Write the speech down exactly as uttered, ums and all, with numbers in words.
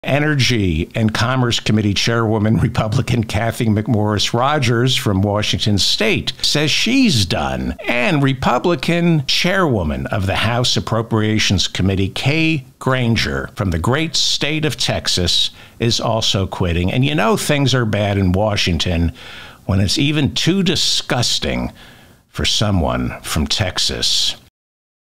Energy and Commerce Committee Chairwoman Republican Kathy McMorris Rogers from Washington State says she's done. And Republican Chairwoman of the House Appropriations Committee, Kay Granger from the great state of Texas, is also quitting. And you know things are bad in Washington when it's even too disgusting for someone from Texas.